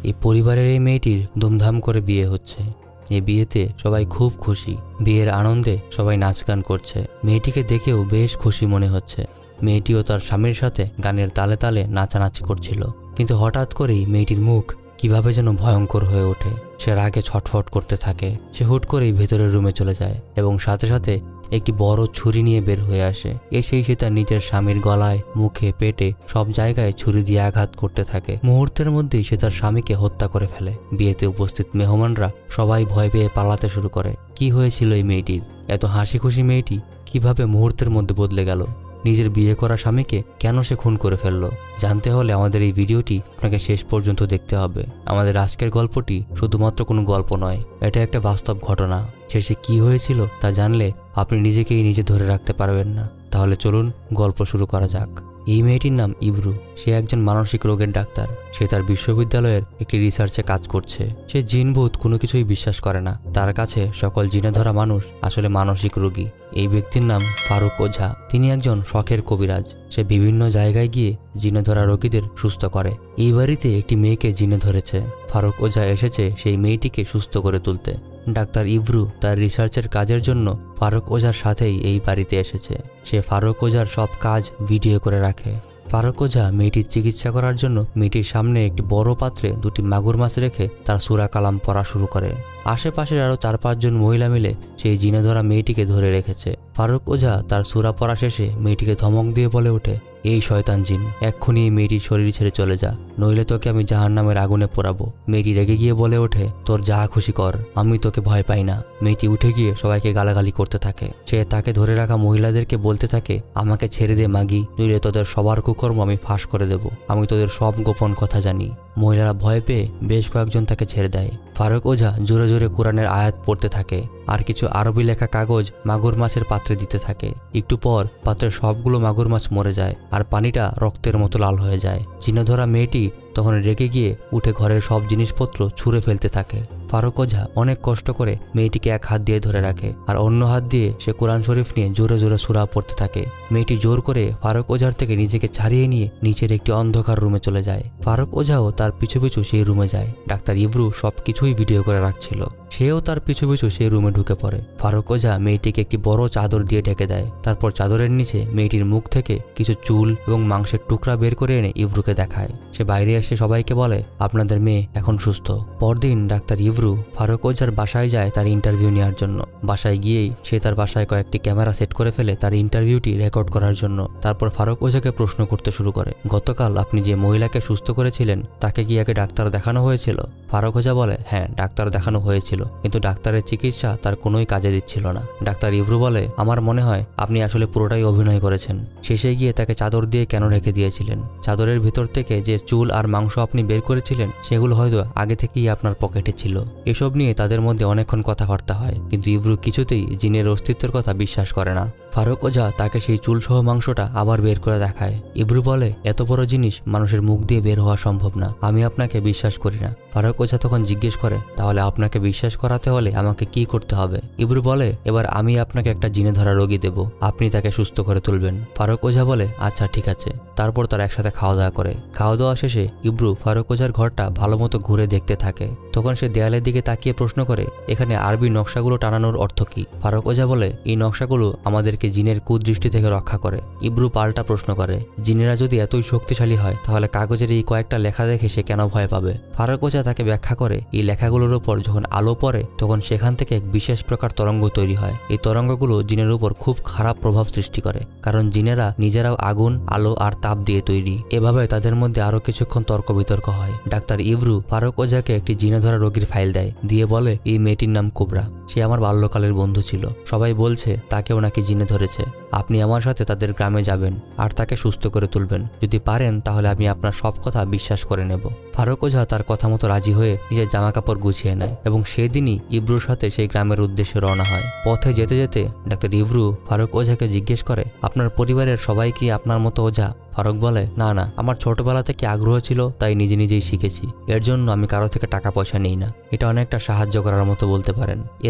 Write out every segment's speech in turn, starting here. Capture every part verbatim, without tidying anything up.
এই পরিবারের এই মেয়েটির ধুমধাম করে বিয়ে হচ্ছে। এই বিয়েতে সবাই খুব খুশি। বিয়ের আনন্দে সবাই নাচ গান করছে। মেয়েটিকে দেখেও বেশ খুশি মনে হচ্ছে। মেয়েটিও তার স্বামীর সাথে গানের তালে তালে নাচানাচি করছিল। কিন্তু হঠাৎ করেই মেয়েটির মুখ কিভাবে যেন ভয়ঙ্কর হয়ে ওঠে। সে রাগে ছটফট করতে থাকে। সে হুট করেই ভেতরের রুমে চলে যায় এবং সাথে সাথে একটি বড় ছুরি নিয়ে বের হয়ে আসে। এসেই সে তার নিজের স্বামীর গলায়, মুখে, পেটে সব জায়গায় ছুরি দিয়ে আঘাত করতে থাকে। মুহূর্তের মধ্যেই সে তার স্বামীকে হত্যা করে ফেলে। বিয়েতে উপস্থিত মেহমানরা সবাই ভয় পেয়ে পালাতে শুরু করে। কি হয়েছিল এই মেয়েটির? এত হাসি খুশি মেয়েটি কিভাবে মুহূর্তের মধ্যে বদলে গেল? নিজের বিয়ে করা স্বামীকে কেন সে খুন করে ফেললো? জানতে হলে আমাদের এই ভিডিওটি আপনাকে শেষ পর্যন্ত দেখতে হবে। আমাদের আজকের গল্পটি শুধুমাত্র কোনো গল্প নয়, এটা একটা বাস্তব ঘটনা। শেষে কি হয়েছিল তা জানলে আপনি নিজেকেই নিজে ধরে রাখতে পারবেন না। তাহলে চলুন গল্প শুরু করা যাক। এই মেয়েটির নাম ইব্রু। সে একজন মানসিক রোগের ডাক্তার। সে তার বিশ্ববিদ্যালয়ের একটি রিসার্চে কাজ করছে। সে জিনভূত কোনো কিছুই বিশ্বাস করে না। তার কাছে সকল জিনে ধরা মানুষ আসলে মানসিক রোগী। এই ব্যক্তির নাম ফারুক ওঝা। তিনি একজন শখের কবিরাজ। সে বিভিন্ন জায়গায় গিয়ে জিনে ধরা রোগীদের সুস্থ করে। এই বাড়িতে একটি মেয়েকে জিনে ধরেছে। ফারুক ওঝা এসেছে সেই মেয়েটিকে সুস্থ করে তুলতে। ডাক্তার ইব্রু তার রিসার্চের কাজের জন্য ফারুক ওঝার সাথেই এই বাড়িতে এসেছে। সে ফারুক ওঝার সব কাজ ভিডিও করে রাখে। ফারুক ওঝা মেয়েটির চিকিৎসা করার জন্য মেয়েটির সামনে একটি বড় পাত্রে দুটি মাগুর মাছ রেখে তার সূরা কালাম পড়া শুরু করে। আশেপাশের আরো চার পাঁচজন মহিলা মিলে সেই জিনে ধরা মেয়েটিকে ধরে রেখেছে। ফারুক ওঝা তার সূরা পড়া শেষে মেয়েটিকে ধমক দিয়ে বলে ওঠে, এই শয়তান জিন, এক্ষুনি এই মেয়েটির শরীর ছেড়ে চলে যা, নইলে তোকে আমি জাহান্নামের আগুনে পোড়াবো। মেয়েটি রেগে গিয়ে বলে ওঠে, তোর যা খুশি কর, আমি তোকে ভয় পাই না। মেয়েটি উঠে গিয়ে সবাইকে গালাগালি করতে থাকে। সে তাকে ধরে রাখা মহিলাদেরকে বলতে থাকে, আমাকে ছেড়ে দে মাগি, নইলে তোদের সবার কুকর্ম আমি ফাঁস করে দেব। আমি তোদের সব গোপন কথা জানি। মহিলারা ভয় পেয়ে বেশ কয়েকজন তাকে ছেড়ে দেয়। ফারুক ওঝা জোরে জোরে কোরআনের আয়াত পড়তে থাকে আর কিছু আরবি লেখা কাগজ মাগুর মাছের পাত্রে দিতে থাকে। একটু পর পাত্রের সবগুলো মাগুর মাছ মরে যায় আর পানিটা রক্তের মতো লাল হয়ে যায়। জিনে ধরা মেয়েটি তখন রেগে গিয়ে উঠে ঘরের সব জিনিসপত্র ছুঁড়ে ফেলতে থাকে। ফারুক ওঝা অনেক কষ্ট করে মেয়েটিকে এক হাত দিয়ে ধরে রাখে আর অন্য হাত দিয়ে সে কোরআন শরীফ নিয়ে জোরে জোরে সূরা পড়তে থাকে। মেয়েটি জোর করে ফারুক ওঝার থেকে নিজেকে ছাড়িয়ে নিয়ে নিচের একটি অন্ধকার রুমে চলে যায়। ফারুক ওঝাও তার পিছু পিছু সেই রুমে যায়। ডাক্তার ইব্রু সবকিছুই ভিডিও করে রাখছিল। সেও তার পিছু পিছু সেই রুমে ঢুকে পড়ে। ফারুক ওঝা মেয়েটিকে একটি বড় চাদর দিয়ে ঢেকে দেয়। তারপর চাদরের নিচে মেয়েটির মুখ থেকে কিছু চুল এবং মাংসের টুকরা বের করে এনে ইব্রুকে দেখায়। সে বাইরে এসে সবাইকে বলে, আপনাদের মেয়ে এখন সুস্থ। পরদিন ডাক্তার ইব্রু ফারুক ওঝার বাসায় যায় তার ইন্টারভিউ নেওয়ার জন্য। বাসায় গিয়েই সে তার বাসায় কয়েকটি ক্যামেরা সেট করে ফেলে তার ইন্টারভিউটি রেকর্ড করার জন্য। তারপর ফারুক ওঝাকে প্রশ্ন করতে শুরু করে, গতকাল আপনি যে মহিলাকে সুস্থ করেছিলেন তাকে কি আগে ডাক্তার দেখানো হয়েছিল? ফারুক ওঝা বলে, হ্যাঁ ডাক্তার দেখানো হয়েছিল, কিন্তু ডাক্তারের চিকিৎসা তার কোনোই কাজে দিচ্ছিল না। ডাক্তার ইব্রু বলে, আমার মনে হয় আপনি আসলে পুরোটাই অভিনয় করেছেন। শেষে গিয়ে তাকে চাদর দিয়ে কেন রেখে দিয়েছিলেন? চাদরের ভিতর থেকে যে চুল আর মাংস আপনি বের করেছিলেন সেগুলো হয়তো আগে থেকেই আপনার পকেটে ছিল। এসব নিয়ে তাদের মধ্যে অনেকক্ষণ কথাবার্তা হয়, কিন্তু ইব্রু কিছুতেই জিনের অস্তিত্বের কথা বিশ্বাস করে না। ফারুক ওঝা তাকে সেই চুল সহ মাংসটা আবার বের করে দেখায়। ইব্রু বলে, এত বড় জিনিস মানুষের মুখ দিয়ে বের হওয়া সম্ভব না, আমি আপনাকে বিশ্বাস করি না। ফারুক ওঝা তখন জিজ্ঞেস করে, তাহলে আপনাকে বিশ্বাস করাতে হলে আমাকে কি করতে হবে? ইব্রু বলে, এবার আমি আপনাকে একটা জিনে ধরা রোগী দেব, আপনি তাকে সুস্থ করে তুলবেন। ফারুক ওঝা বলে, আচ্ছা ঠিক আছে। তারপর তারা একসাথে খাওয়া দাওয়া করে। খাওয়া দাওয়া শেষে ইব্রু ফারুক ওঝার ঘরটা ভালো মতো ঘুরে দেখতে থাকে। তখন সে দেয়ালের দিকে তাকিয়ে প্রশ্ন করে, এখানে আরবি নকশাগুলো টানানোর অর্থ কি? ফারুক ওঝা বলে, এই নকশাগুলো আমাদেরকে জিনের কুদৃষ্টি থেকে রক্ষা করে। ইব্রু পাল্টা প্রশ্ন করে, জিনেরা যদি এতই শক্তিশালী হয় তাহলে কাগজের এই কয়েকটা লেখা দেখে সে কেন ভয় পাবে? ফারুক ওঝা তাকে ব্যাখ্যা করে, এই লেখাগুলোর উপর যখন আলো পড়ে তখন সেখান থেকে এক বিশেষ প্রকার তরঙ্গ তৈরি হয়। এই তরঙ্গগুলো জিনের উপর খুব খারাপ প্রভাব সৃষ্টি করে, কারণ জিনেরা নিজেরাও আগুন, আলো আর তাপ দিয়ে তৈরি। এভাবে তাদের মধ্যে আরো কিছুক্ষণ তর্ক বিতর্ক হয়। ডাক্তার ইব্রু ফারুক ওঝাকে একটি জিনে ধরা রোগীর ফাইল দেয়, দিয়ে বলে, এই মেয়েটির নাম কোবরা, সে আমার বাল্যকালের বন্ধু ছিল। সবাই বলছে তাকেও নাকি জিনে ধরেছে। আপনি আমার সাথে তাদের গ্রামে যাবেন আর তাকে সুস্থ করে তুলবেন। যদি পারেন তাহলে আমি আপনার সব কথা বিশ্বাস করে নেব। ফারুক ওঝা তার কথা মতো রাজি হয়ে নিজের জামা কাপড় গুছিয়ে নেয় এবং সেদিনই ইব্রুর সাথে সেই গ্রামের উদ্দেশ্যে রওনা হয়। পথে যেতে যেতে ডাক্তার ইব্রু ফারুক ওঝাকে জিজ্ঞেস করে, আপনার পরিবারের সবাই কি আপনার মতো ওঝা? ফারুক বলে, না না, আমার ছোটবেলা থেকে আগ্রহ ছিল তাই নিজে নিজেই শিখেছি। এর জন্য আমি কারো থেকে টাকা পয়সা নেই না। এটা অনেকটা সাহায্য করার মতো বলতে পারেন। এর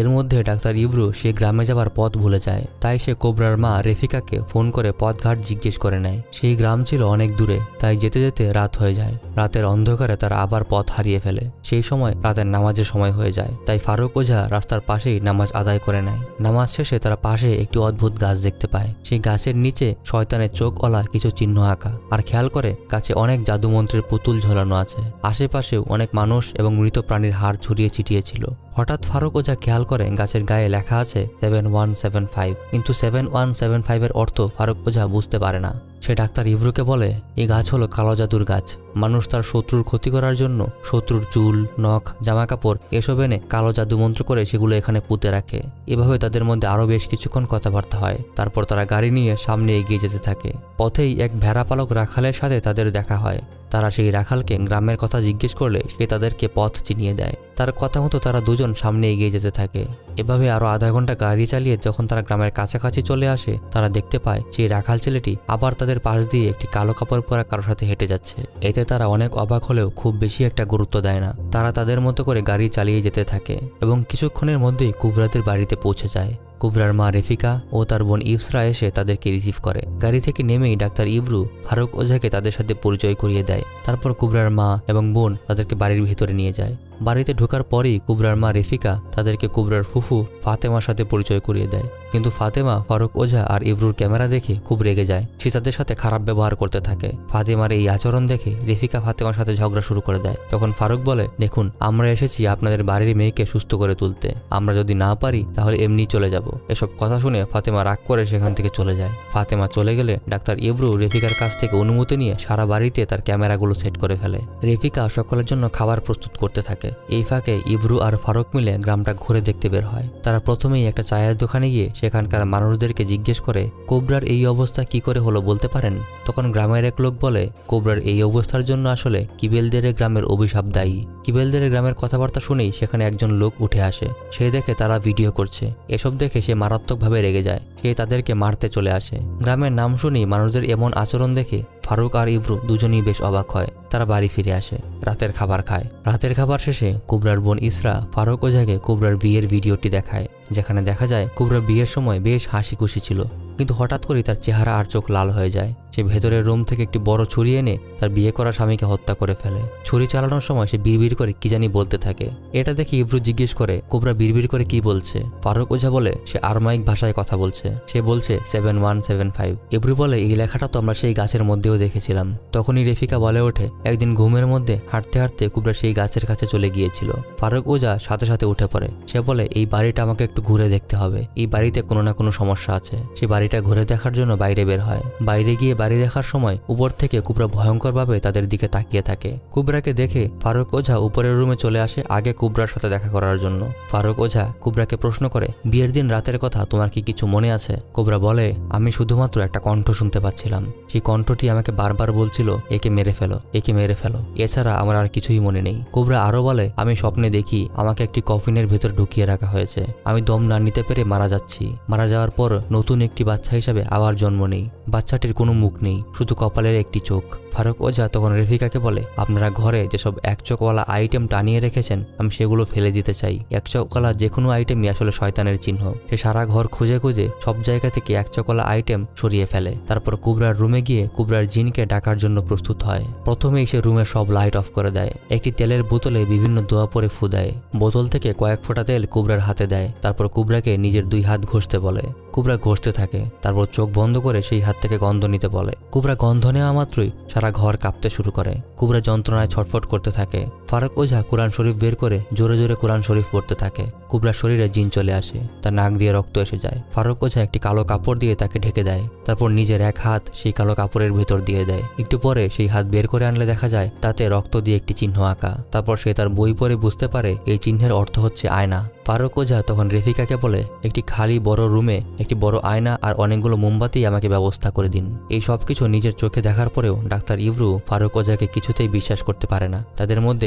এর মধ্যে ডাক্তার ইব্রু সে গ্রামে যাবার পথ ভুলে যায়, তাই সে কোবরার মা রেফিকাকে ফোন করে পথঘাট জিজ্ঞেস করে নেয়। সেই গ্রাম ছিল অনেক দূরে, তাই যেতে যেতে রাত হয়ে যায়। রাতের অন্ধকারে তারা আবার পথ হারিয়ে ফেলে। সেই সময় রাতের নামাজের সময় হয়ে যায়, তাই ফারুক ওঝা রাস্তার পাশেই নামাজ আদায় করে নেয়। নামাজ শেষে তারা পাশে একটি অদ্ভুত গাছ দেখতে পায়। সেই গাছের নিচে শয়তানের চোখওয়ালা কিছু চিহ্ন আঁকা, আর খেয়াল করে গাছে অনেক জাদুমন্ত্রের পুতুল ঝোলানো আছে। আশেপাশেও অনেক মানুষ এবং মৃত প্রাণীর হাড় ছড়িয়ে ছিটিয়ে ছিল। হঠাৎ ফারুক ওঝা খেয়াল করে গাছের গায়ে লেখা আছে সেভেন ওয়ান সেভেন ফাইভ, কিন্তু সেভেন ওয়ান সেভেন ফাইভ এর অর্থ ফারুক ওঝা বুঝতে পারে না। সে ডাক্তার ইব্রুকে বলে এই গাছ হলো কালো জাদুর গাছ। মানুষ তার শত্রুর ক্ষতি করার জন্য শত্রুর চুল, নখ, জামা কাপড় এসব এনে কালো জাদু মন্ত্র করে সেগুলো এখানে পুঁতে রাখে। এভাবে তাদের মধ্যে আরো বেশ কিছুক্ষণ কথাবার্তা হয়। তারপর তারা গাড়ি নিয়ে সামনে এগিয়ে যেতে থাকে। পথেই এক ভেড়া পালক রাখালের সাথে তাদের দেখা হয়। তারা সেই রাখালকে গ্রামের কথা জিজ্ঞেস করলে সে তাদেরকে পথ চিনিয়ে দেয়। তার কথা মতো তারা দুজন সামনে এগিয়ে যেতে থাকে। এভাবে আরো আধা ঘন্টা গাড়ি চালিয়ে যখন তারা গ্রামের কাছাকাছি চলে আসে, তারা দেখতে পায় সেই রাখাল ছেলেটি আবার তাদের পাশ দিয়ে একটি কালো কাপড় পরা কারোর সাথে হেঁটে যাচ্ছে। এতে তারা অনেক অবাক হলেও খুব বেশি একটা গুরুত্ব দেয় না। তারা তাদের মতো করে গাড়ি চালিয়ে যেতে থাকে এবং কিছুক্ষণের মধ্যেই কুবরাদের বাড়িতে পৌঁছে যায়। কুবরার মা রেফিকা ও তার বোন ইসরা এসে তাদেরকে রিসিভ করে। গাড়ি থেকে নেমেই ডাক্তার ইব্রু ফারুক ওঝাকে তাদের সাথে পরিচয় করিয়ে দেয়। তারপর কুবরার মা এবং বোন তাদেরকে বাড়ির ভিতরে নিয়ে যায়। বাড়িতে ঢোকার পরেই কুবরার মা রেফিকা তাদেরকে কুবরার ফুফু ফাতেমার সাথে পরিচয় করিয়ে দেয়। কিন্তু ফাতেমা ফারুক ওঝা আর ইব্রুর ক্যামেরা দেখে খুব রেগে যায়। সে তাদের সাথে খারাপ ব্যবহার করতে থাকে। ফাতেমার এই আচরণ দেখে রেফিকা ফাতেমার সাথে ঝগড়া শুরু করে দেয়। তখন ফারুক বলে, দেখুন, আমরা এসেছি আপনাদের বাড়ির মেয়েকে সুস্থ করে তুলতে। আমরা যদি না পারি তাহলে এমনি চলে যাব। এসব কথা শুনে ফাতেমা রাগ করে সেখান থেকে চলে যায়। ফাতেমা চলে গেলে ডাক্তার ইব্রু রেফিকার কাছ থেকে অনুমতি নিয়ে সারা বাড়িতে তার ক্যামেরাগুলো সেট করে ফেলে। রেফিকা সকলের জন্য খাবার প্রস্তুত করতে থাকে। এই ফাঁকে ইব্রু আর ফারুক মিলে গ্রামটা ঘুরে দেখতে বের হয়। তারা প্রথমেই একটা চায়ের দোকানে গিয়ে সেখানকার মানুষদেরকে জিজ্ঞেস করে কোবরার এই অবস্থা কি করে হলো বলতে পারেন। তখন গ্রামের এক লোক বলে, কোবরার এই অবস্থার জন্য আসলে কিবেলদের গ্রামের অভিশাপ দায়ী। কিবেলদের গ্রামের কথাবার্তা শুনেই সেখানে একজন লোক উঠে আসে। সে দেখে তারা ভিডিও করছে। এসব দেখে সে মারাত্মকভাবে রেগে যায়। সে তাদেরকে মারতে চলে আসে। গ্রামের নাম শুনেই মানুষদের এমন আচরণ দেখে ফারুক আর ইব্রু দুজনেই বেশ অবাক হয়। তারা বাড়ি ফিরে আসে, রাতের খাবার খায়। রাতের খাবার শেষে কুবরার বোন ইসরা ফারুক ওঝাকে কুবরার বিয়ের ভিডিওটি দেখায়, যেখানে দেখা যায় কুবরা বিয়ের সময় বেশ হাসি খুশি ছিল, কিন্তু হঠাৎ করেই তার চেহারা আর চোখ লাল হয়ে যায়। সে ভেতরের রুম থেকে একটি বড় ছুরি এনে তার বিয়ে করা স্বামীকে হত্যা করে ফেলে। ছুরি চালানোর সময় সে বিড়বিড় করে কি জানি বলতে থাকে। এটা দেখে ইব্রু জিজ্ঞেস করে, কোবরা বিড়বিড় করে কি বলছে? ফারুক ওঝা বলে সে আরমাইক ভাষায় কথা বলছে। সে বলছে seven one seven five. Ibru বলে এই লেখাটা তো আমরা সেই গাছের মধ্যেও দেখেছিলাম। তখনই রেফিকা বলে ওঠে, একদিন ঘুমের মধ্যে হাঁটতে হাঁটতে কুবরা সেই গাছের কাছে চলে গিয়েছিল। ফারুক ওঝা সাথে সাথে উঠে পড়ে। সে বলে এই বাড়িটা আমাকে একটু ঘুরে দেখতে হবে। এই বাড়িতে কোনো না কোনো সমস্যা আছে। সে বাড়িটা ঘুরে দেখার জন্য বাইরে বের হয়। বাইরে গিয়ে বাড়ি দেখার সময় উপর থেকে কুবরা ভয়ঙ্করভাবে তাদের দিকে তাকিয়ে থাকে। কুবরাকে দেখে ফারুক ওঝা উপরের রুমে চলে আসে আগে কুবরার সাথে দেখা করার জন্য। ফারুক ওঝা কুবরাকে প্রশ্ন করে, বিয়ের দিন রাতের কথা তোমার কি কিছু মনে আছে? কুবরা বলে, আমি শুধুমাত্র একটা কণ্ঠ শুনতে পাচ্ছিলাম। সেই কণ্ঠটি আমাকে বারবার বলছিল একে মেরে ফেলো, একে মেরে ফেলো। এছাড়া আমার আর কিছুই মনে নেই। কুবরা আরো বলে, আমি স্বপ্নে দেখি আমাকে একটি কফিনের ভেতর ঢুকিয়ে রাখা হয়েছে। আমি দম না নিতে পেরে মারা যাচ্ছি। মারা যাওয়ার পর নতুন একটি বাচ্চা হিসাবে আবার জন্ম নেই। বাচ্চাটির কোনো মুখ নেই, শুধু কপালের একটি চোখ। ফারুক ওঝা তখন রেফিকাকে বলে, আপনারা ঘরে যেসব এক চোখওয়ালা আইটেম টানিয়ে রেখেছেন আমি সেগুলো ফেলে দিতে চাই। এক চোখওয়ালা যে কোনো আইটেমই আসলে শয়তানের চিহ্ন। সে সারা ঘর খুঁজে খুঁজে সব জায়গা থেকে এক চোখওয়ালা আইটেম সরিয়ে ফেলে। তারপর কুবরার রুমে গিয়ে কুবরার জিনকে ডাকার জন্য প্রস্তুত হয়। প্রথমেই সে রুমের সব লাইট অফ করে দেয়। একটি তেলের বোতলে বিভিন্ন দোয়া পরে ফু দেয়। বোতল থেকে কয়েক ফোঁটা তেল কুবরার হাতে দেয়। তারপর কুবরাকে নিজের দুই হাত ঘষতে বলে। কুবরা ঘষতে থাকে। তারপর চোখ বন্ধ করে সেই হাত থেকে গন্ধ নিতে বলে। কুবরা গন্ধ নেওয়া মাত্রই সারা ঘর কাঁপতে শুরু করে। কুবরা যন্ত্রণায় ছটফট করতে থাকে। ফারুক ওঝা কোরআন শরীফ বের করে জোরে জোরে কোরআন শরীফ পড়তে থাকে। কুবরার শরীরে জিন চলে আসে। তার নাক দিয়ে রক্ত এসে যায়। ফারুক ওঝা একটি কালো কাপড় দিয়ে তাকে ঢেকে দেয়। তারপর নিজের এক হাত সেই কালো কাপড়ের ভেতর দিয়ে দেয়। একটু পরে সেই হাত বের করে আনলে দেখা যায় তাতে রক্ত দিয়ে একটি চিহ্ন আঁকা। তারপর সে তার বই পড়ে বুঝতে পারে এই চিহ্নের অর্থ হচ্ছে আয়না। ফারুক ওঝা তখন রেফিকাকে বলে, একটি খালি বড় রুমে একটি বড় আয়না আর অনেকগুলো মোমবাতি আমাকে ব্যবস্থা করে দিন। এই সবকিছু নিজের চোখে দেখার পরেও ডাক্তার ইব্রু ফারুক ওঝাকে কিছুতেই বিশ্বাস করতে পারে না। তাদের মধ্যে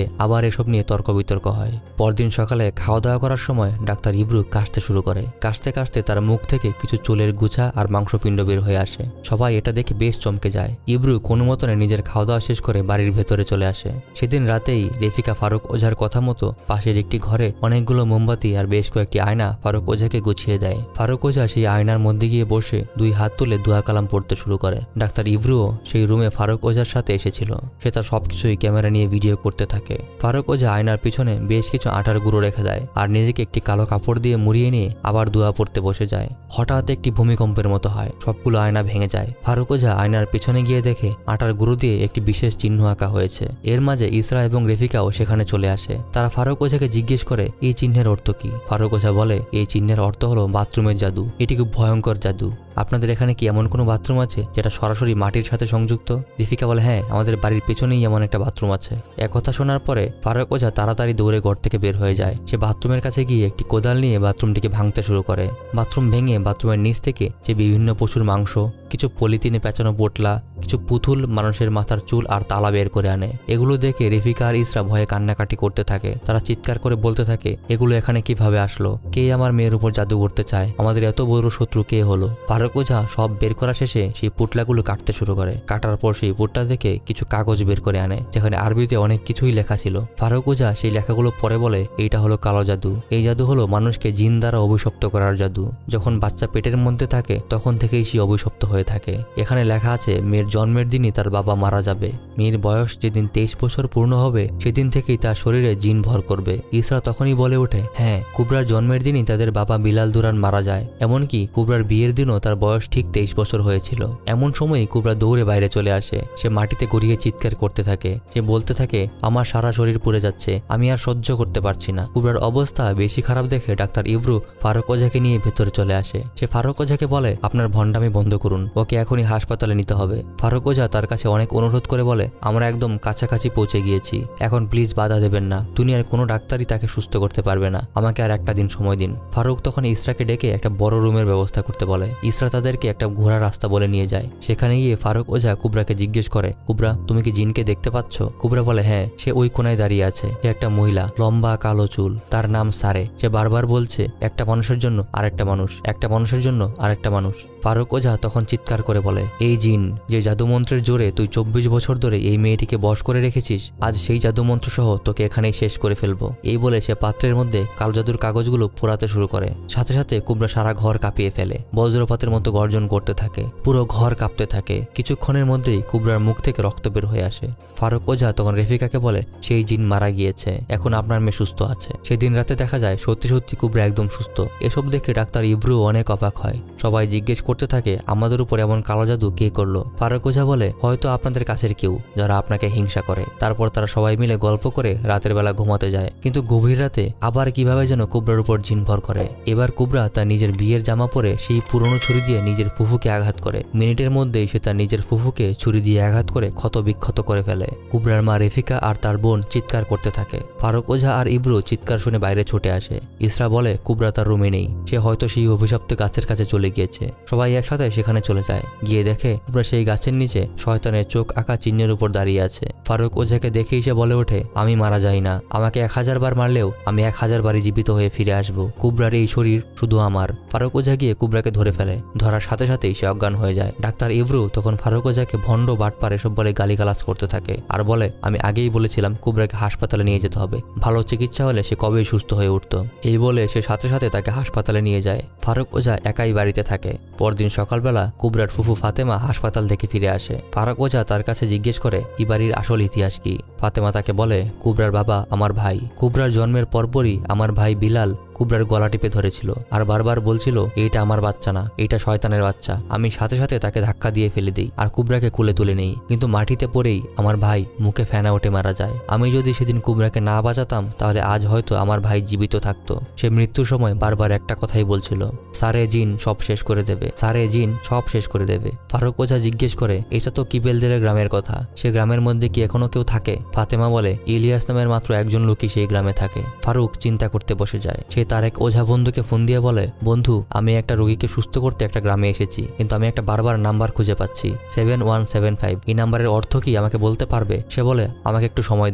আবার এসব নিয়ে তর্ক বিতর্ক হয়। পরদিন সকালে খাওয়া দাওয়া করার সময় ডাক্তার ইব্রু কাশতে শুরু করে। কাশতে কাশতে তার মুখ থেকে কিছু চুলের গুছা আর মাংসপিণ্ড বের হয়ে আসে। সবাই এটা দেখে বেশ চমকে যায়। ইব্রু কোনো মতনে নিজের খাওয়া দাওয়া শেষ করে বাড়ির ভেতরে চলে আসে। সেদিন রাতেই রেফিকা ফারুক ওঝার কথা মতো পাশের একটি ঘরে অনেকগুলো মোমবাতি আর বেশ কয়েকটি আয়না ফারুক ওঝাকে গুছিয়ে দেয়। ফারুক ওঝা সেই আয়নার মধ্যে গিয়ে বসে দুই হাত তুলে দোয়া কালাম পড়তে শুরু করে। ডাক্তার ইব্রুও সেই রুমে ফারুক ওঝার সাথে এসেছিল। সে তার সবকিছুই ক্যামেরা নিয়ে ভিডিও করতে থাকে। ফারুক ওঝা আয়নার পিছনে বেশ কিছু আটার গুঁড়ো রেখে দেয় আর নিজেকে একটি কালো কাপড় দিয়ে মুড়িয়ে নিয়ে আবার দোয়া পড়তে বসে যায়। হঠাৎ একটি ভূমিকম্পের মতো হয়, সবগুলো আয়না ভেঙে যায়। ফারুক ওঝা আয়নার পিছনে গিয়ে দেখে আটার গুঁড়ো দিয়ে একটি বিশেষ চিহ্ন আঁকা হয়েছে। এর মাঝে ইসরা এবং রেফিকাও সেখানে চলে আসে। তারা ফারুক ওঝাকে জিজ্ঞেস করে এই চিহ্নের অর্থ কি। ফারুক ওঝা বলে এই চিহ্নের অর্থ হলো বাথরুমের জাদু। এটি খুব ভয়ঙ্কর জাদু। আপনাদের এখানে কি এমন কোনো বাথরুম আছে যেটা সরাসরি মাটির সাথে সংযুক্ত? রেফিকা বলে হ্যাঁ, আমাদের বাড়ির পেছনেই এমন একটা বাথরুম আছে। এক কথা শোনার পরে ফারুক ওঝা তাড়াতাড়ি দৌড়ে ঘর থেকে বের হয়ে যায়। সে বাথরুমের কাছে গিয়ে একটি কোদাল নিয়ে বাথরুমটিকে ভাঙতে শুরু করে। বাথরুম ভেঙে বাথরুমের নিচ থেকে সে বিভিন্ন পশুর মাংস, কিছু পলিথিনে পেঁচানো পোটলা, কিছু পুতুল, মানুষের মাথার চুল আর তালা বের করে আনে। এগুলো দেখে রেফিকা আর ইসরা ভয়ে কান্নাকাটি করতে থাকে। তারা চিৎকার করে বলতে থাকে এগুলো এখানে কিভাবে আসলো? কে আমার মেয়ের উপর জাদু করতে চায়? আমাদের এত বড় শত্রু কে হলো? ফারুক ওঝা সব বের করা শেষে সেই পুটলাগুলো কাটতে শুরু করে। কাটার পর সেই পুটলা থেকে কিছু কাগজ বের করে আনে যেখানে আরবিতে অনেক কিছুই লেখা ছিল। ফারুক ওঝা সেই লেখাগুলো পড়ে বলে এইটা হলো কালো জাদু। এই জাদু হলো মানুষকে জিন দ্বারা অভিশপ্ত করার জাদু। যখন বাচ্চা পেটের মধ্যে থাকে তখন থেকেই সে অভিশপ্ত হয়ে থাকে। এখানে লেখা আছে মেয়ের জন্মের দিনই তার বাবা মারা যাবে। মেয়ের বয়স যেদিন তেইশ বছর পূর্ণ হবে সেদিন থেকেই তার শরীরে জিন ভর করবে। ইসরা তখনই বলে ওঠে হ্যাঁ, কুবরার জন্মের দিনই তাদের বাবা বিলাল দুরান মারা যায়। এমনকি কুবরার বিয়ের দিনও তার বয়স ঠিক তেইশ বছর হয়েছিল। এমন সময়ই কুবরা দৌড়ে বাইরে চলে আসে। সে মাটিতে গড়িয়ে চিৎকার করতে থাকে। সে বলতে থাকে আমার সারা শরীর পুড়ে যাচ্ছে, আমি আর সহ্য করতে পারছি না। কুবরার অবস্থা বেশি খারাপ দেখে ডাক্তার ইব্রু ফারুক ওঝাকে নিয়ে ভেতরে চলে আসে। সে ফারুক ওঝাকে বলে আপনার ভণ্ডামি বন্ধ করুন, ওকে এখনই হাসপাতালে নিতে হবে। ফারুক ওঝা তার কাছে অনেক অনুরোধ করে বলে আমরা একদম কাছাকাছি পৌঁছে গিয়েছি, এখন প্লিজ বাধা দেবেন না। দুনিয়ার কোনো ডাক্তারই তাকে সুস্থ করতে পারবে না, আমাকে আর একটা দিন সময় দিন। ফারুক তখন ইসরাকে ডেকে একটা বড় রুমের ব্যবস্থা করতে বলে। ইসরা তাদেরকে একটা ঘোড়া রাস্তা বলে নিয়ে যায়। সেখানে গিয়ে ফারুক ওঝা কুবরাকে জিজ্ঞেস করে কুবরা তুমি কি জিনকে দেখতে পাচ্ছ? কুবরা বলে হ্যাঁ, সে ওই কোনায় দাঁড়িয়ে আছে। সে একটা মহিলা, লম্বা কালো চুল, তার নাম সারে। সে বারবার বলছে একটা মানুষের জন্য আরেকটা মানুষ, একটা মানুষের জন্য আরেকটা মানুষ। ফারুক ওঝা তখন চিৎকার করে বলে এই জিন যে জাদুমন্ত্রের জোরে তুই চব্বিশ বছর ধরে এই মেয়েটিকে বশ করে রেখেছিস, আজ সেই জাদুমন্ত্র সহ তোকে এখানেই শেষ করে ফেলবো। এই বলে সে পাত্রের মধ্যে কালো জাদুর কাগজগুলো পোড়াতে শুরু করে। সাথে সাথে কুবরা সারা ঘর কাঁপিয়ে ফেলে, বজ্রপাতের মতো গর্জন করতে থাকে। পুরো ঘর কাঁপতে থাকে। কিছুক্ষণের মধ্যেই কুবরার মুখ থেকে রক্ত বের হয়ে আসে। ফারুক ওঝা তখন রেফিকাকে বলে সেই জিন মারা গিয়েছে, এখন আপনার মেয়ে সুস্থ আছে। সেদিন রাতে দেখা যায় সত্যি সত্যি কুবরা একদম সুস্থ। এসব দেখে ডাক্তার ইব্রু অনেক অবাক হয়। সবাই জিজ্ঞেস করতে থাকে আমাদের উপর এমন কালো জাদু কে করলো? ফারুক ওঝা বলে হয়তো আপনাদের কাছের কেউ যারা আপনাকে হিংসা করে। তারপর তারা সবাই মিলে গল্প করে রাতের বেলা ঘুমাতে যায়। কিন্তু গভীর রাতে আবার কিভাবে যেন কুবরার উপর জিন ভর করে। এবার কুবরা তার নিজের বিয়ের জামা পরে সেই পুরনো ছুরি দিয়ে নিজের ফুফুকে আঘাত করে। মিনিটের মধ্যেই সে তার নিজের ফুফুকে ছুরি দিয়ে আঘাত করে ক্ষত বিক্ষত করে ফেলে। কুবরার মা রেফিকা আর তার বোন চিৎকার করতে থাকে। ফারুক ওঝা আর ইব্রু চিৎকার শুনে বাইরে ছুটে আসে। ইসরা বলে কুবরা তার রুমে নেই, সে হয়তো সেই অভিশপ্ত গাছের কাছে চলে গিয়েছে। সবাই একসাথে সেখানে চলে যায়। গিয়ে দেখে কুবরা সেই গাছের নিচে শয়তানের চোখ আঁকা চিহ্নের উপর দাঁড়িয়ে আছে। ফারুক ওঝাকে দেখেই সে বলে ওঠে আমি মারা যাই না, আমাকে এক হাজার বার মারলেও আমি এক হাজার বারই জীবিত হয়ে ফিরে আসবো। কুবরার এই শরীর শুধু আমার। ফারুক ওঝা গিয়ে কুবরাকে ধরে ফেলে। ধরার সাথে সাথেই সে অজ্ঞান হয়ে যায়। ডাক্তার ইব্রু তখন ফারুক ওঝাকে ভণ্ড বাটপার এসব বলে গালিগালাজ করতে থাকে আর বলে আমি আগেই বলেছিলাম কুবরাকে হাসপাতালে নিয়ে যেতে হবে, ভালো চিকিৎসা হলে সে কবেই সুস্থ হয়ে উঠত। এই বলে সে সাথে সাথে তাকে হাসপাতালে নিয়ে যায়। ফারুক ওঝা একাই বাড়িতে থাকে। পরদিন সকালবেলা কুবরার ফুফু ফাতেমা হাসপাতাল থেকে ফিরে আসে। ফারুক ওঝা তার কাছে জিজ্ঞেস করে এই বাড়ির আসল ইতিহাস কি। ফাতেমা তাকে বলে কুবরার বাবা আমার ভাই। কুবরার জন্মের পরপরই আমার ভাই বিলাল কুবরার গলা টিপে ধরেছিল আর বারবার বলছিল এইটা আমার বাচ্চা না, এইটা শয়তানের বাচ্চা। আমি সাথে সাথে তাকে ধাক্কা দিয়ে ফেলে দিই আর কুবরাকে কুলে তুলে নেই, কিন্তু মাটিতে পড়েই আমার ভাই মুখে ফেনা উঠে মারা যায়। আমি যদি সেদিন কুবরাকে না বাঁচাতাম তাহলে আজ হয়তো আমার ভাই জীবিত থাকতো। সে মৃত্যুর সময় বারবার একটা কথাই বলছিল সারে জিন সব শেষ করে দেবে, সারে জিন সব শেষ করে দেবে। ফারুক ওঝা জিজ্ঞেস করে এটা তো কিবেলদের গ্রামের কথা, সে গ্রামের মধ্যে কি এখনো কেউ থাকে? ফাতেমা বলে ইলিয়াস নামের মাত্র একজন লোকই সেই গ্রামে থাকে। ফারুক চিন্তা করতে বসে যায়। সে তার এক ওঝা বন্ধুকে ফোন দিয়ে বলে বন্ধু আমি একটা রোগীকে সুস্থ করতে একটা গ্রামে এসেছি, কিন্তু আমি একটা বারবার নাম্বার খুঁজে পাচ্ছি সেভেন ওয়ান সেভেন ফাইভ। এই নাম্বারের অর্থ কি আমাকে বলতে পারবে? সে বলে আমাকে একটু সময় দে,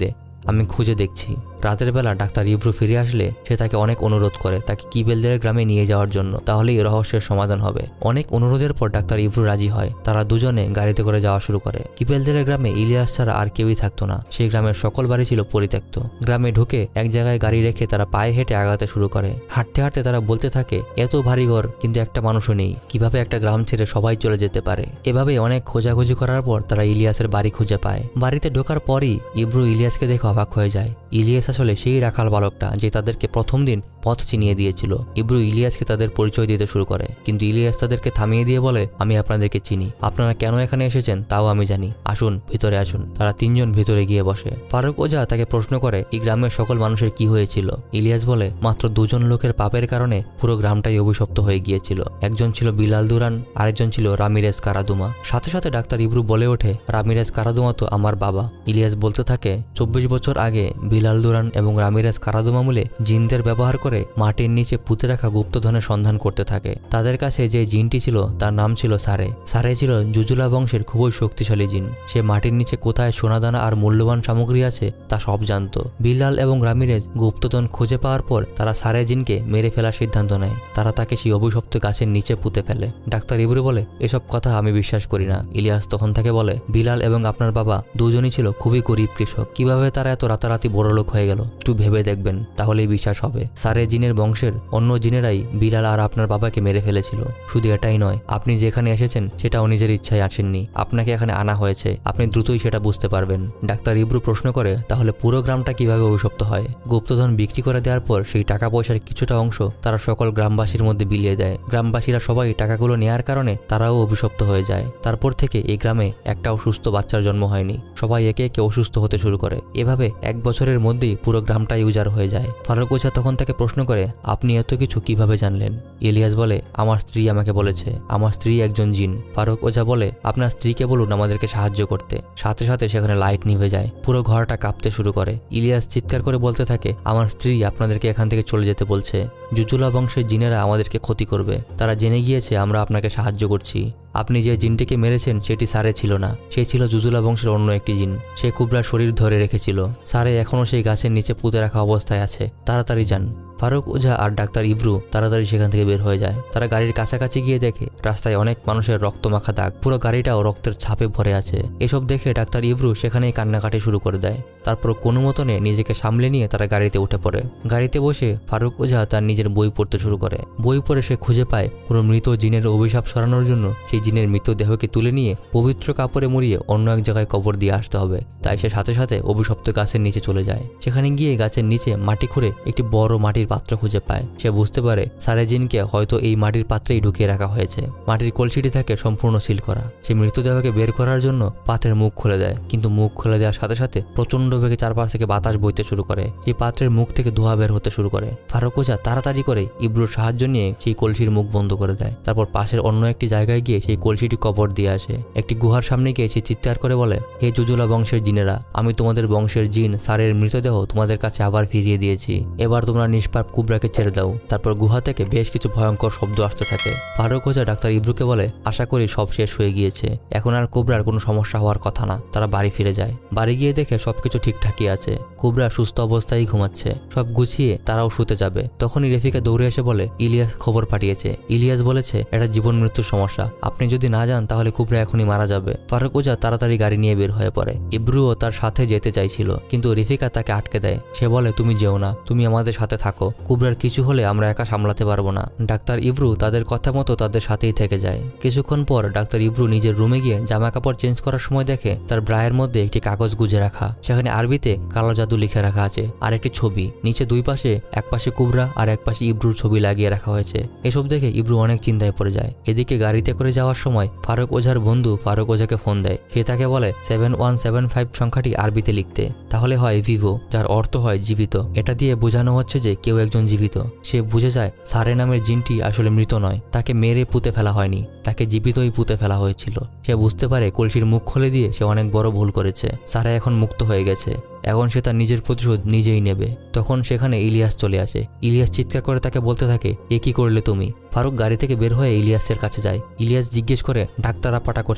আমি খুঁজে দেখছি। রাতের বেলা ডাক্তার ইব্রু ফিরে আসলে সে তাকে অনেক অনুরোধ করে তাকে কিবেলদের গ্রামে নিয়ে যাওয়ার জন্য, তাহলেই রহস্যের সমাধান হবে। অনেক অনুরোধের পর ডাক্তার ইব্রু রাজি হয়। তারা দুজনে গাড়িতে করে যাওয়া শুরু করে। কিবেলদের গ্রামে ইলিয়াস ছাড়া আর কেউই থাকতো না। সেই গ্রামের সকল বাড়ি ছিল পরিত্যক্ত। গ্রামে ঢুকে এক জায়গায় গাড়ি রেখে তারা পায়ে হেঁটে আগাতে শুরু করে। হাঁটতে হাঁটতে তারা বলতে থাকে, এত ভারী ঘর কিন্তু একটা মানুষও নেই, কিভাবে একটা গ্রাম ছেড়ে সবাই চলে যেতে পারে। এভাবে অনেক খোঁজাখুঁজি করার পর তারা ইলিয়াসের বাড়ি খুঁজে পায়। বাড়িতে ঢোকার পরই ইব্রু ইলিয়াসকে দেখে অবাক হয়ে যায়। ইলিয়াস আসলে সেই রাখাল বালকটা যে তাদেরকে প্রথম দিন পথ চিনিয়ে দিয়েছিল। ইব্রু ইলিয়াসকে তাদের পরিচয় দিতে শুরু করে, কিন্তু ইলিয়াস তাদেরকে থামিয়ে দিয়ে বলে, আমি আপনাদেরকে চিনি, আপনারা কেন এখানে এসেছেন তাও আমি জানি, আসুন ভিতরে আসুন। তারা তিনজন ভিতরে গিয়ে বসে। ফারুক ওঝা তাকে প্রশ্ন করে এই গ্রামের সকল মানুষের কি হয়েছিল। ইলিয়াস বলে, মাত্র দুজন লোকের পাপের কারণে পুরো গ্রামটাই অভিশপ্ত হয়ে গিয়েছিল। একজন ছিল বিলাল দুরান, আরেকজন ছিল রামিরেজ কারাদুমা। সাথে সাথে ডাক্তার ইব্রু বলে ওঠে, রামিরেজ কারাদুমা তো আমার বাবা। ইলিয়াস বলতে থাকে, চব্বিশ বছর আগে বিলাল দুরান এবং রামিরেজ কারাদুমা মিলে জিনদের ব্যবহার করে মাটির নিচে পুঁতে রাখা গুপ্তধনের সন্ধান করতে থাকে। তাদের কাছে যে জিনটি ছিল তার নাম ছিল সারে। সারে ছিল জুজুলা বংশের খুবই শক্তিশালী জিন। সে মাটির নিচে কোথায় সোনাদানা আর মূল্যবান সামগ্রী আছে তা সব জানত। বিলাল এবং রামিরেজ গুপ্তধন খুঁজে পাওয়ার পর তারা সারে জিনকে মেরে ফেলার সিদ্ধান্ত নেয়। তারা তাকে সেই অভিশপ্ত গাছের নিচে পুঁতে ফেলে। ডাক্তার ইব্রু বলে, এসব কথা আমি বিশ্বাস করি না। ইলিয়াস তখন তাকে বলে, বিলাল এবং আপনার বাবা দুজনই ছিল খুবই গরিব কৃষক, কিভাবে তারা এত রাতারাতি বড়লোক হয়ে গেল একটু ভেবে দেখবেন, তাহলেই বিশ্বাস হবে। সারে জিনের বংশের অন্য জিনেরাই বিলাল আর আপনার বাবাকে মেরে ফেলেছিল। শুধু এটাই নয়, আপনি যেখানে এসেছেন সেটাও নিজের ইচ্ছায় আসেননি, আপনাকে এখানে আনা হয়েছে, আপনি দ্রুতই সেটা বুঝতে পারবেন। ডাক্তার ইব্রু প্রশ্ন করে, তাহলে পুরো গ্রামটা কিভাবে অভিশপ্ত হয়? গুপ্তধন বিক্রি করে দেওয়ার পর সেই টাকা পয়সার কিছুটা অংশ তারা সকল গ্রামবাসীর মধ্যে বিলিয়ে দেয়। গ্রামবাসীরা সবাই টাকাগুলো নেয়ার কারণে তারাও অভিশপ্ত হয়ে যায়। তারপর থেকে এই গ্রামে একটাও সুস্থ বাচ্চার জন্ম হয়নি। সবাই একে একে অসুস্থ হতে শুরু করে। এভাবে এক বছরের মধ্যেই পুরো গ্রামটাই উজাড় হয়ে যায়। ফারুক ওঝা তখন তাকে প্রশ্ন করে, আপনি এত কিছু কিভাবে জানলেন? ইলিয়াস বলে, আমার স্ত্রী আমাকে বলেছে, আমার স্ত্রী একজন জিন। ফারুক ওঝা বলে, আপনার স্ত্রীকে বলুন আমাদেরকে সাহায্য করতে। সাথে সাথে সেখানে লাইট নিভে যায়। পুরো ঘরটা কাঁপতে শুরু করে। ইলিয়াস চিৎকার করে বলতে থাকে, আমার স্ত্রী আপনাদেরকে এখান থেকে চলে যেতে বলছে। জুজুলা বংশের জিনেরা আমাদেরকে ক্ষতি করবে। তারা জেনে গিয়েছে আমরা আপনাকে সাহায্য করছি। আপনি যে জিনটিকে মেরেছেন সেটি সারে ছিল না, সে ছিল জুজুলা বংশের অন্য একটি জিন। সে কুবরার শরীর ধরে রেখেছিল। সারে এখনও সেই গাছের নিচে পুঁতে রাখা অবস্থায় আছে, তাড়াতাড়ি যান। ফারুক ওঝা আর ডাক্তার ইব্রু তাড়াতাড়ি সেখান থেকে বের হয়ে যায়। তারা গাড়ির কাছাকাছি গিয়ে দেখে রাস্তায় অনেক মানুষের রক্তমাখা দাগ, পুরো গাড়িটাও রক্তের ছাপে ভরে আছে। এসব দেখে ডাক্তার ইব্রু সেখানেই কান্নাকাটি শুরু করে দেয়। তারপর কোনো মতনে নিজেকে সামলে নিয়ে তারা গাড়িতে উঠে পড়ে। গাড়িতে বসে ফারুক ওঝা তার নিজের বই পড়তে শুরু করে। বই পড়ে সে খুঁজে পায় কোনো মৃত জিনের অভিশাপ সরানোর জন্য সেই জিনের মৃতদেহকে তুলে নিয়ে পবিত্র কাপড়ে মুড়িয়ে অন্য এক জায়গায় কবর দিয়ে আসতে হবে। তাই সে সাথে সাথে অভিশপ্ত গাছের নিচে চলে যায়। সেখানে গিয়ে গাছের নিচে মাটি খুঁড়ে একটি বড় মাটির পাত্র খুঁজে পায়। সে বুঝতে পারে সারে জিনকে হয়তো এই মাটির পাত্রেই ঢুকিয়ে রাখা হয়েছে। মাটির কলসিটি থাকে সম্পূর্ণ সিল করা। সে মৃতদেহকে বের করার জন্য পাত্রের মুখ খুলে দেয়, কিন্তু মুখ খুলে দেওয়ার সাথে সাথে প্রচন্ড বেগে চারপাশ থেকে বাতাস বইতে শুরু করে। সেই পাত্রের মুখ থেকে ধোঁয়া বের হতে শুরু করে। ফারুক ওঝা তাড়াতাড়ি করে ইব্রুর সাহায্য নিয়ে সেই কলসির মুখ বন্ধ করে দেয়। তারপর পাশের অন্য একটি জায়গায় গিয়ে সেই কলসিটি কবর দিয়ে আসে। একটি গুহার সামনে গিয়ে সে চিৎকার করে বলে, হে জুজুলা বংশের জিনেরা, আমি তোমাদের বংশের জিন সারের মৃতদেহ তোমাদের কাছে আবার ফিরিয়ে দিয়েছি। এবার তোমরা নিষ্পাপ কুবরাকে ছেড়ে দাও। তারপর গুহা থেকে বেশ কিছু ভয়ঙ্কর শব্দ আসতে থাকে। ফারুক ওঝা ডাক্তার ইব্রুকে বলে, আশা করি সব শেষ হয়ে গিয়েছে, এখন আর কুবরার কোনো সমস্যা হওয়ার কথা না। তারা বাড়ি ফিরে যায়। বাড়ি গিয়ে দেখে সবকিছু ঠিকঠাকই আছে। কুবরা সুস্থ অবস্থায় ঘুমাচ্ছে। সব গুছিয়ে তারাও শুতে যাবে। তখনই রেফিকা দৌড়ে এসে বলে, ইলিয়াস খবর পাঠিয়েছে। ইলিয়াস বলেছে এটা জীবন মৃত্যুর সমস্যা, আপনি যদি না যান তাহলে কুবরা এখনই মারা যাবে। ফারুক ওঝা তাড়াতাড়ি গাড়ি নিয়ে বের হয়ে পড়ে। ইব্রুও তার সাথে যেতে চাইছিল, কিন্তু রেফিকা তাকে আটকে দেয়। সে বলে, তুমি যেও না, তুমি আমাদের সাথে থাকো, কুবরার কিছু হলে আমরা একা সামলাতে পারবো না। ডাক্তার ইব্রু তাদের কথা মতো তাদের সাথেই থেকে যায়। কিছুক্ষণ পর ডাক্তার ইব্রু নিজের রুমে গিয়ে জামা কাপড় চেঞ্জ করার সময় দেখে তার ব্রায়ের মধ্যে একটি কাগজ গুজে রাখা। সেখানে আরবিতে কালো জাদু লিখে রাখা আছে আর একটি ছবি। নিচে দুই পাশে, এক পাশে কুবরা আর এক পাশে ইব্রুর ছবি লাগিয়ে রাখা হয়েছে। এসব দেখে ইব্রু অনেক চিন্তায় পড়ে যায়। এদিকে গাড়িতে করে যাওয়ার সময় ফারুক ওঝার বন্ধু ফারুক ওঝাকে ফোন দেয়। সে তাকে বলে সেভেন ওয়ান সেভেন ফাইভ সংখ্যাটি আরবিতে লিখতে, তাহলে হয় ভিভো, যার অর্থ হয় জীবিত। এটা দিয়ে বোঝানো হচ্ছে যে কেউ একজন জীবিত। সে বুঝে যায় সারে নামের জিনটি আসলে মৃত নয়, তাকে মেরে পুঁতে ফেলা হয়নি, তাকে জীবিতই পুঁতে ফেলা হয়েছিল। সে বুঝতে পারে কলসির মুখ খুলে দিয়ে সে অনেক বড় ভুল করেছে। সারা এখন মুক্ত হয়ে গেছে, এখন সে তার নিজের প্রতিশোধ নিজেই নেবে। তখন সেখানে ইলিয়াস চলে আসে। ইলিয়াস চিৎকার করে তাকে বলতে থাকে, এ কি করলে তুমি? ফারুক গাড়ি থেকে বের হয়ে ইলিয়াসের কাছে যায়। ইলিয়াস জিজ্ঞেস করে, ডাক্তার আপাটা কোথায়?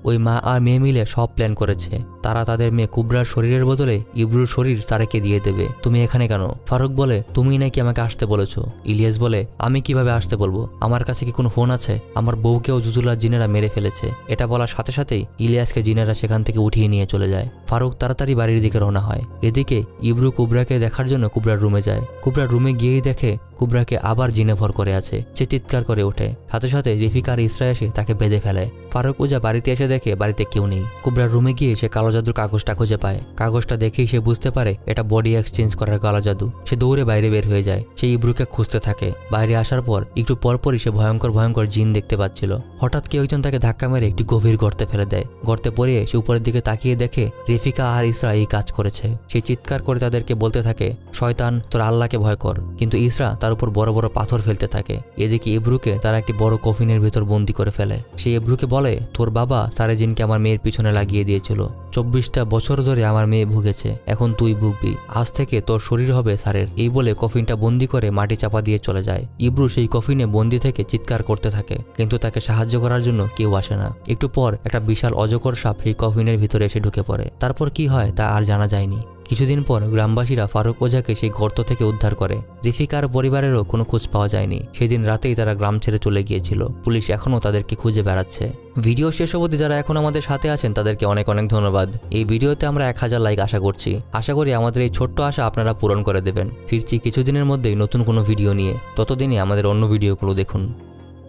ওই মা আর মেয়ে মিলে সব প্ল্যান করেছে। তারা তাদের মেয়ে কুবরার শরীরের বদলে ইব্রুর শরীর সারাকে দিয়ে দেবে। তুমি এখানে কেন? ফারুক বলে, তুমি নাকি আমাকে আসতে বলেছো। ইলিয়াস বলে, আমি কিভাবে আসতে বলবো? আমার কাছে কি কোনো ফোন আছে? আমার বউকেও জুজুলার জিনেরা মেরে ফেলেছে। এটা বলার সাথে সাথেই ইলিয়াসকে জিনেরা সেখান থেকে উঠিয়ে নিয়ে চলে যায়। ফারুক তাড়াতাড়ি বাড়ির দিকে রওনা হয়। এদিকে ইব্রু কুবরাকে দেখার জন্য কুবরার রুমে যায়। কুবরার রুমে গিয়েই দেখে কুবরাকে আবার জিনে ভর করে আছে। সে চিৎকার করে ওঠে। সাথে সাথে রিফিকা আর ইসরা এসে তাকে বেঁধে ফেলে। ফারুক ওজা বাড়িতে এসে দেখে বাড়িতে কেউ নেই। কুবরার রুমে গিয়ে সে কালো জাদুর কাগজটা খুঁজে পায়। কাগজটা দেখেই সে বুঝতে পারে এটা বডি এক্সচেঞ্জ করার কালো জাদু। সে দৌড়ে বাইরে বের হয়ে যায়। সে ইব্রুকে খুঁজতে থাকে। বাইরে আসার পর একটু পরপরই সে ভয়ঙ্কর ভয়ঙ্কর জিন দেখতে পাচ্ছিল। হঠাৎ কেউ একজন তাকে ধাক্কা মেরে একটি গভীর গর্তে ফেলে দেয়। গর্তে পড়ে সে উপরের দিকে তাকিয়ে দেখে রিফিকা আর ইসরা এই কাজ করেছে। সে চিৎকার করে তাদেরকে বলতে থাকে, শয়তান, তোর আল্লাহকে ভয় কর। কিন্তু ইসরা তার উপর বড় বড় পাথর ফেলতে থাকে। এদিকে ইব্রুকে তারা একটি বড় কফিনের ভেতর বন্দি করে ফেলে। সে ইব্রুকে বলে, তোর বাবা সারেজিনকে আমার মেয়ের পিছনে লাগিয়ে দিয়েছিল। চব্বিশটা বছর ধরে আমার মেয়ে ভুগেছে, এখন তুই ভুগবি। আজ থেকে তোর শরীর হবে সারের। এই বলে কফিনটা বন্দি করে মাটি চাপা দিয়ে চলে যায়। ইব্রু সেই কফিনে বন্দি থেকে চিৎকার করতে থাকে, কিন্তু তাকে সাহায্য করার জন্য কেউ আসে না। একটু পর একটা বিশাল অজগর সাপ সেই কফিনের ভিতরে এসে ঢুকে পড়ে। তারপর কি হয় তা আর জানা যায়নি। কিছুদিন পর গ্রামবাসীরা ফারুক ওঝাকে সেই গর্ত থেকে উদ্ধার করে। রিফিকার পরিবারেরও কোনো খোঁজ পাওয়া যায়নি। সেদিন রাতেই তারা গ্রাম ছেড়ে চলে গিয়েছিল। পুলিশ এখনও তাদেরকে খুঁজে বেড়াচ্ছে। ভিডিও শেষ অবধি যারা এখন আমাদের সাথে আছেন তাদেরকে অনেক অনেক ধন্যবাদ। এই ভিডিওতে আমরা এক হাজার লাইক আশা করছি। আশা করি আমাদের এই ছোট্ট আশা আপনারা পূরণ করে দেবেন। ফিরছি কিছুদিনের মধ্যেই নতুন কোনো ভিডিও নিয়ে। ততদিনে আমাদের অন্য ভিডিওগুলো দেখুন।